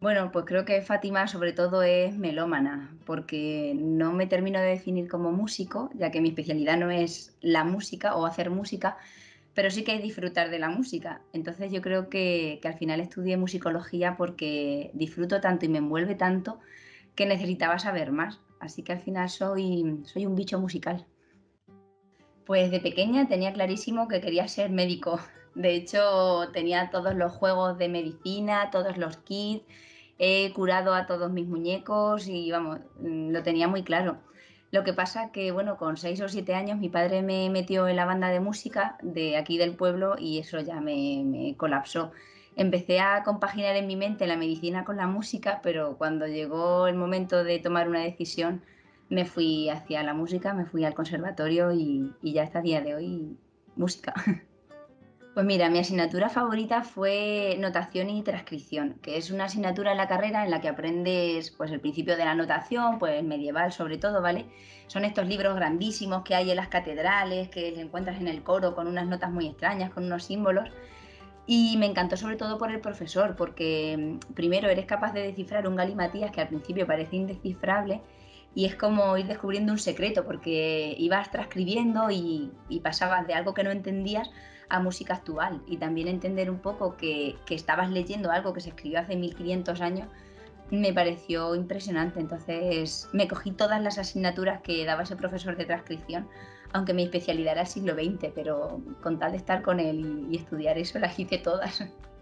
Bueno, pues creo que Fátima sobre todo es melómana, porque no me termino de definir como músico, ya que mi especialidad no es la música o hacer música, pero sí que es disfrutar de la música. Entonces yo creo que al final estudié musicología porque disfruto tanto y me envuelve tanto que necesitaba saber más. Así que al final soy un bicho musical. Pues de pequeña tenía clarísimo que quería ser médico. De hecho, tenía todos los juegos de medicina, todos los kits, he curado a todos mis muñecos y vamos, lo tenía muy claro. Lo que pasa que, bueno, con 6 o 7 años mi padre me metió en la banda de música de aquí del pueblo y eso ya me colapsó. Empecé a compaginar en mi mente la medicina con la música, pero cuando llegó el momento de tomar una decisión, me fui hacia la música, me fui al conservatorio y ya hasta el día de hoy música. Pues mira, mi asignatura favorita fue notación y transcripción, que es una asignatura en la carrera en la que aprendes pues el principio de la notación, pues medieval sobre todo, ¿vale? Son estos libros grandísimos que hay en las catedrales, que encuentras en el coro con unas notas muy extrañas, con unos símbolos. Y me encantó sobre todo por el profesor, porque primero eres capaz de descifrar un galimatías que al principio parece indescifrable y es como ir descubriendo un secreto, porque ibas transcribiendo y pasabas de algo que no entendías a música actual y también entender un poco que estabas leyendo algo que se escribió hace 1500 años me pareció impresionante. Entonces me cogí todas las asignaturas que daba ese profesor de transcripción, aunque mi especialidad era el siglo XX, pero con tal de estar con él y estudiar eso, las hice todas.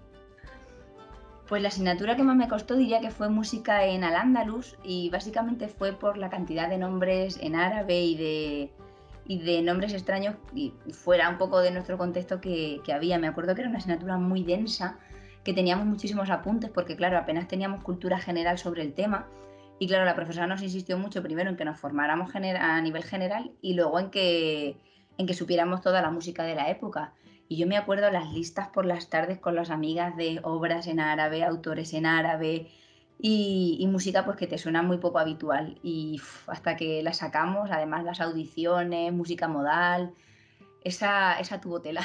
Pues la asignatura que más me costó diría que fue música en al-Ándalus y básicamente fue por la cantidad de nombres en árabe y de nombres extraños y fuera un poco de nuestro contexto que había. Me acuerdo que era una asignatura muy densa, que teníamos muchísimos apuntes porque claro, apenas teníamos cultura general sobre el tema y claro, la profesora nos insistió mucho primero en que nos formáramos a nivel general y luego en que supiéramos toda la música de la época. Y yo me acuerdo las listas por las tardes con las amigas de obras en árabe, autores en árabe y música pues que te suena muy poco habitual. Y hasta que la sacamos, además las audiciones, música modal, esa tuvo tela.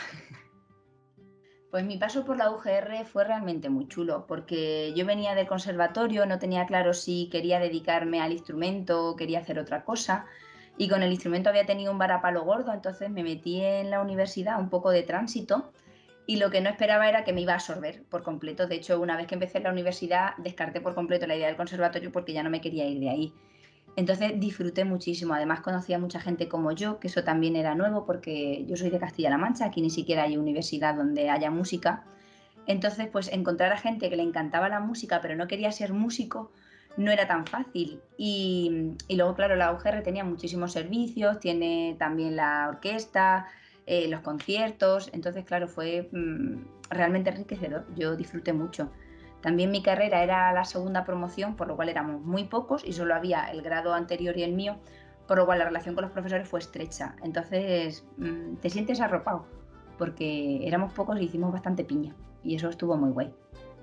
Pues mi paso por la UGR fue realmente muy chulo, porque yo venía del conservatorio, no tenía claro si quería dedicarme al instrumento o quería hacer otra cosa, y con el instrumento había tenido un varapalo gordo, entonces me metí en la universidad un poco de tránsito, y lo que no esperaba era que me iba a absorber por completo. De hecho, una vez que empecé en la universidad, descarté por completo la idea del conservatorio porque ya no me quería ir de ahí. Entonces disfruté muchísimo, además conocí a mucha gente como yo, que eso también era nuevo porque yo soy de Castilla-La Mancha, aquí ni siquiera hay universidad donde haya música. Entonces, pues encontrar a gente que le encantaba la música pero no quería ser músico no era tan fácil. Y luego, claro, la UGR tenía muchísimos servicios, tiene también la orquesta, los conciertos, entonces, claro, fue realmente enriquecedor, yo disfruté mucho. También mi carrera era la segunda promoción, por lo cual éramos muy pocos y solo había el grado anterior y el mío, por lo cual la relación con los profesores fue estrecha. Entonces te sientes arropado, porque éramos pocos y hicimos bastante piña y eso estuvo muy guay.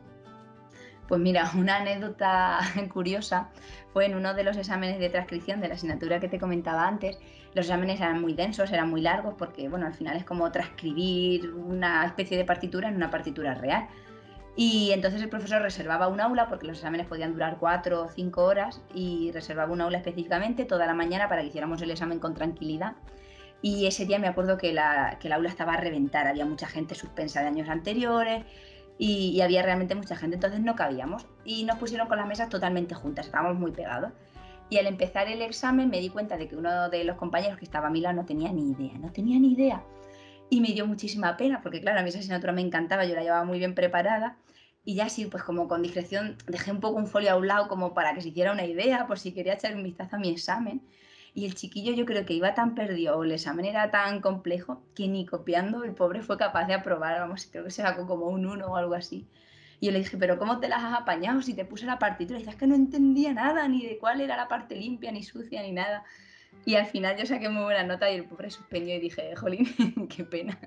Pues mira, una anécdota curiosa fue en uno de los exámenes de transcripción de la asignatura que te comentaba antes. Los exámenes eran muy densos, eran muy largos porque, bueno, al final es como transcribir una especie de partitura en una partitura real. Y entonces el profesor reservaba un aula, porque los exámenes podían durar 4 o 5 horas, y reservaba un aula específicamente toda la mañana para que hiciéramos el examen con tranquilidad. Y ese día me acuerdo que el aula estaba a reventar, había mucha gente suspensa de años anteriores y había realmente mucha gente, entonces no cabíamos. Y nos pusieron con las mesas totalmente juntas, estábamos muy pegados. Y al empezar el examen me di cuenta de que uno de los compañeros que estaba a mi lado no tenía ni idea, no tenía ni idea. Y me dio muchísima pena, porque claro, a mí esa asignatura me encantaba, yo la llevaba muy bien preparada. Y ya sí, pues como con discreción dejé un poco un folio a un lado como para que se hiciera una idea, por si quería echar un vistazo a mi examen. Y el chiquillo yo creo que iba tan perdido, o el examen era tan complejo, que ni copiando el pobre fue capaz de aprobar, vamos, creo que se sacó como un 1 o algo así. Y yo le dije, pero ¿cómo te las has apañado si te puse la partitura? Y dices que no entendía nada, ni de cuál era la parte limpia, ni sucia, ni nada. Y al final yo saqué muy buena nota y el pobre suspendió y dije, jolín, qué pena.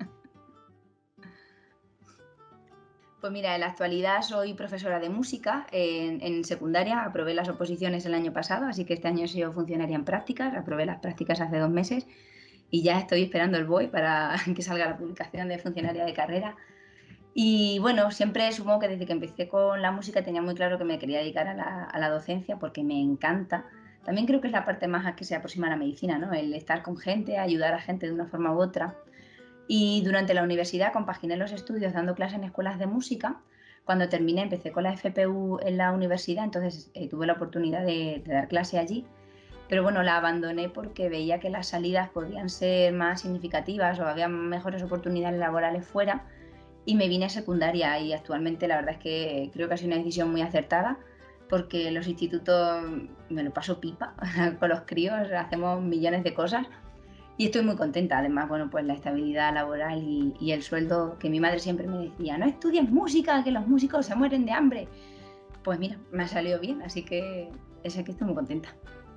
Pues mira, en la actualidad soy profesora de música en secundaria, aprobé las oposiciones el año pasado, así que este año he sido funcionaria en prácticas, aprobé las prácticas hace 2 meses y ya estoy esperando el BOE para que salga la publicación de funcionaria de carrera. Y bueno, siempre supongo que desde que empecé con la música tenía muy claro que me quería dedicar a la docencia porque me encanta. También creo que es la parte más a que se aproxima a la medicina, ¿no? El estar con gente, ayudar a gente de una forma u otra. Y durante la universidad compaginé los estudios dando clases en escuelas de música. Cuando terminé empecé con la FPU en la universidad, entonces tuve la oportunidad de dar clase allí. Pero bueno, la abandoné porque veía que las salidas podían ser más significativas o había mejores oportunidades laborales fuera y me vine a secundaria y actualmente la verdad es que creo que ha sido una decisión muy acertada porque los institutos me lo paso pipa con los críos, hacemos millones de cosas y estoy muy contenta. Además, bueno, pues la estabilidad laboral y el sueldo que mi madre siempre me decía, no estudies música, que los músicos se mueren de hambre. Pues mira, me ha salido bien, así que es que estoy muy contenta.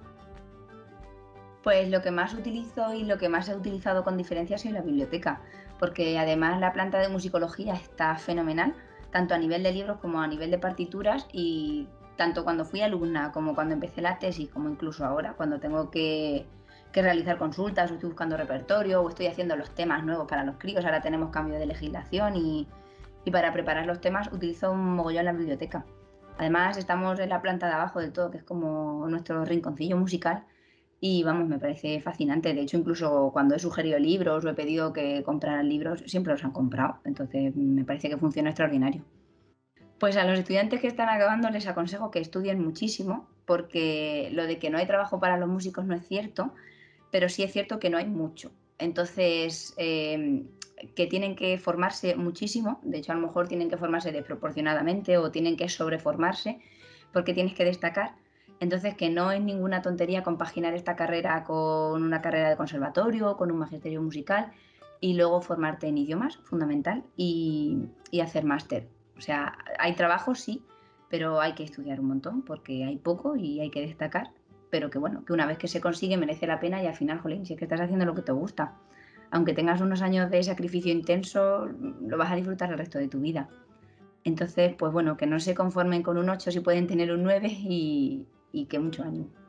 Pues lo que más utilizo y lo que más he utilizado con diferencia ha sido la biblioteca, porque además la planta de musicología está fenomenal, tanto a nivel de libros como a nivel de partituras y tanto cuando fui alumna como cuando empecé la tesis, como incluso ahora, cuando tengo que realizar consultas o estoy buscando repertorio o estoy haciendo los temas nuevos para los críos, ahora tenemos cambio de legislación y para preparar los temas utilizo un mogollón la biblioteca. Además estamos en la planta de abajo del todo, que es como nuestro rinconcillo musical y vamos, me parece fascinante. De hecho, incluso cuando he sugerido libros o he pedido que compraran libros, siempre los han comprado. Entonces, me parece que funciona extraordinario. Pues a los estudiantes que están acabando les aconsejo que estudien muchísimo, porque lo de que no hay trabajo para los músicos no es cierto, pero sí es cierto que no hay mucho. Entonces, que tienen que formarse muchísimo, de hecho a lo mejor tienen que formarse desproporcionadamente o tienen que sobreformarse porque tienes que destacar. Entonces, que no es ninguna tontería compaginar esta carrera con una carrera de conservatorio, con un magisterio musical y luego formarte en idiomas, fundamental, y hacer máster. O sea, hay trabajo, sí, pero hay que estudiar un montón porque hay poco y hay que destacar, pero que bueno, que una vez que se consigue merece la pena y al final, jolín, si es que estás haciendo lo que te gusta, aunque tengas unos años de sacrificio intenso, lo vas a disfrutar el resto de tu vida. Entonces, pues bueno, que no se conformen con un 8 si pueden tener un 9 y que mucho ánimo.